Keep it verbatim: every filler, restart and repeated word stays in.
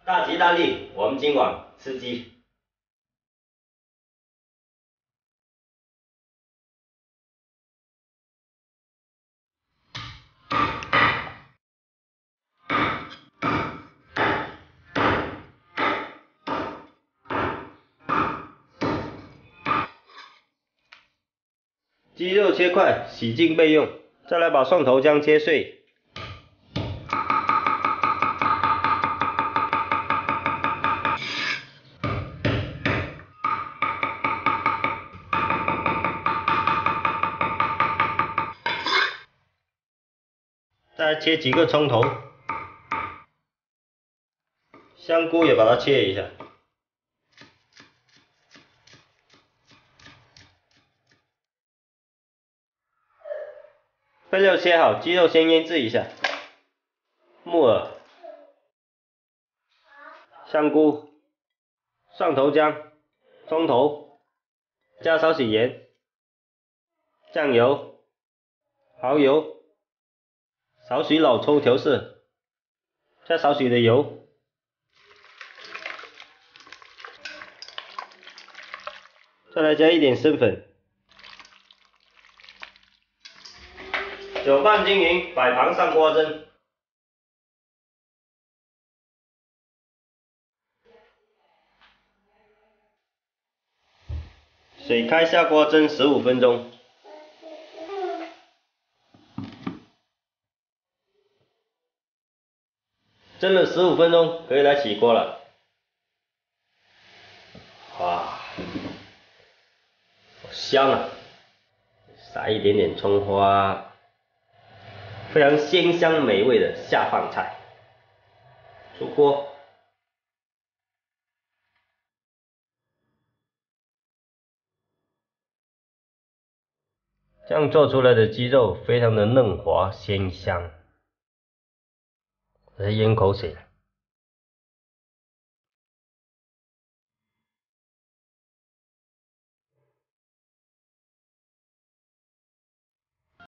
大吉大利，我们今晚吃鸡。鸡肉切块，洗净备用。再来把蒜头姜切碎。 再切几个葱头，香菇也把它切一下。备料切好，鸡肉先腌制一下。木耳、香菇、蒜头姜、葱头，加少许盐、酱油、蚝油。 少许老抽调色，加少许的油，再来加一点生粉，搅拌均匀，摆盘上锅蒸。水开下锅蒸十五分钟。 蒸了十五分钟，可以来起锅了。哇，好香啊！撒一点点葱花，非常鲜香美味的下饭菜。出锅。这样做出来的鸡肉非常的嫩滑鲜香，我在咽口水。